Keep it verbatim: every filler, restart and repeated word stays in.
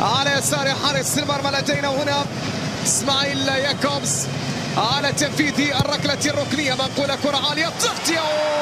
على يسار حارس المرمى لدينا هنا اسماعيل ياكوبس على تنفيذ الركلة الركنية، منقولة كرة عالية تغطية